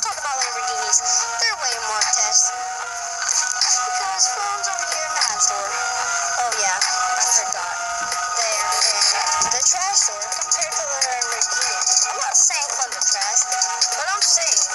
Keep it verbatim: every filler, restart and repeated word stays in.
talk about Lamborghinis. They're way more tests. Because phones over here in the app store. Oh yeah, I forgot. They're in the trash store compared to the Lamborghini. I'm not saying phones are trash, but I'm saying